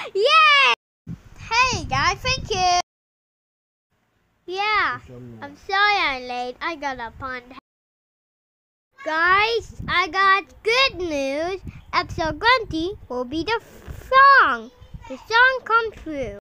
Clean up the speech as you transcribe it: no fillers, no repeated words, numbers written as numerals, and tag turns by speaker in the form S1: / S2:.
S1: Yay! Hey guys, thank you. Yeah, I'm sorry I'm late. I got up on. Guys, I got good news. Episode 20 will be the song. The song come through.